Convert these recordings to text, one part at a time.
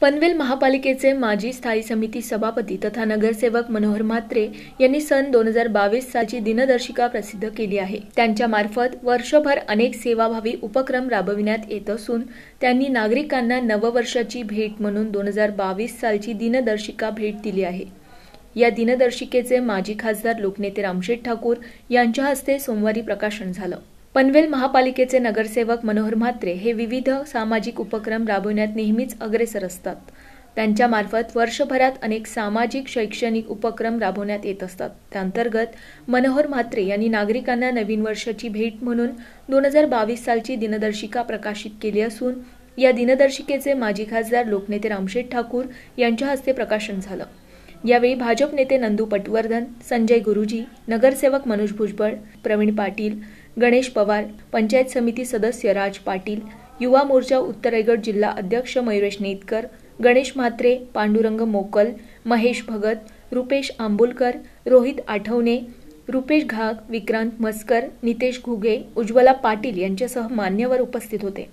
पनवेल महापालिकेचे माजी स्थायी समिती सभापती तथा नगरसेवक मनोहर म्हात्रे यांनी सन 2022 सालची दिनदर्शिका प्रसिद्ध केली आहे। त्यांच्या मार्फत वर्षभर अनेक सेवाभावी उपक्रम राबविण्यात येत असून त्यांनी नागरिकांना नववर्षाची भेट म्हणून 2022 सालची दिनदर्शिका भेट दिली आहे। या दिनदर्शिकेचे माजी खासदार लोकनेते रामशेठ ठाकूर यांच्या हस्ते सोमवारी प्रकाशन झालं। पनवेल महापालिकेचे नगरसेवक मनोहर म्हात्रे हे विविध सामाजिक उपक्रम राबविण्यात नेहमीच अग्रेसर असतात। त्यांच्या मार्फत वर्षभरात अनेक सामाजिक शैक्षणिक उपक्रम राबवण्यात येत असतात। त्याअंतर्गत मनोहर म्हात्रे यांनी नागरिकांना नवीन वर्षाची भेट म्हणून 2022 सालची दिनदर्शिका प्रकाशित केली असून या दिनदर्शिकेचे माजी खासदार लोकनेते रामशेठ ठाकूर यांच्या हस्ते प्रकाशन झालं। यावेळी भाजप नेते नंदू पटवर्धन, संजय गुरुजी, नगरसेवक मनोज भुजबळ, प्रवीण पाटील, गणेश पवार, पंचायत समिती सदस्य राज पाटील, युवा मोर्चा उत्तर रायगड जिल्हा अध्यक्ष मयुरेश नेतकर, गणेश म्हात्रे, पांडुरंग मोकल, महेश भगत, रुपेश आंबुलकर, रोहित आठवणे, रुपेश घाग, विक्रांत मस्कर, नितेश घुगे, उज्ज्वला पाटील यांच्यासह मान्यवर उपस्थित होते।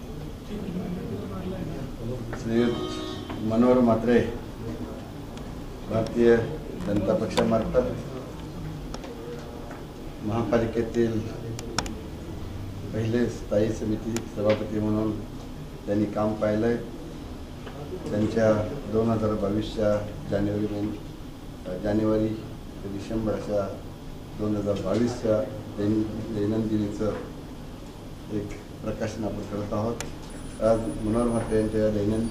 मनोहर म्हात्रे भारतीय जनता पक्षामार्फत महापालिकेतील पहिले स्थायी समिती सभापती म्हणून त्यांनी काम पाहिलंय। त्यांच्या 2022च्या जानेवारी ते डिसेंबर अशा 2022च्या दैनंदिनीचं एक प्रकाशन आपण करत आहोत। आज मनोहर म्हात्रे यांच्या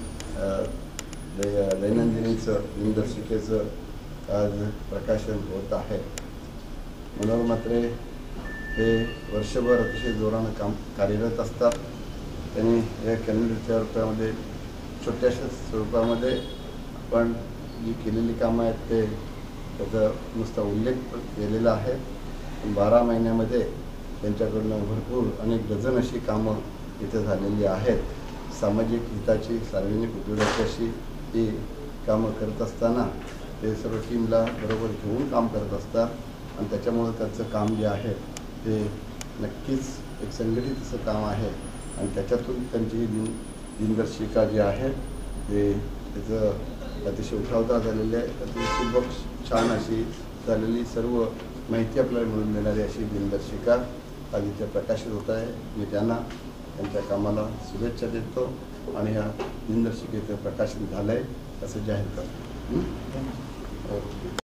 दैनंदिनीचं दिनदर्शिकेचं आज प्रकाशन होत आहे। मनोहर म्हात्रे हे वर्षभर अतिशय जोरानं कार्यरत असतात। त्यांनी या कॅलेंडरच्या रूपामध्ये छोट्याशा स्वरूपामध्ये पण जी केलेली कामं आहेत ते त्याचा नुसता उल्लेख केलेला आहे। 12 महिन्यामध्ये त्यांच्याकडून भरपूर अनेक डझन अशी कामं इथे झालेली आहेत। सामाजिक हिताची, सार्वजनिक उपयोगाची अशी ती कामं करत असताना ते सर्व टीमला बरोबर घेऊन काम करत असतात आणि त्याच्यामुळे त्यांचं काम जे आहे ते नक्कीच एक संघटित असं काम आहे आणि त्याच्यातून त्यांची दिनदर्शिका जी आहे ते त्याचं अतिशय उठावदार झालेली आहे। अतिशय सुबक छान अशी झालेली सर्व माहिती आपल्याला मिळून देणारी अशी दिनदर्शिका आज इथे प्रकाशित होत आहे। मी त्यांना त्यांच्या कामाला शुभेच्छा देतो आणि ह्या दिनदर्शिकेचं प्रकाशन झालं आहे असं जाहीर करतो।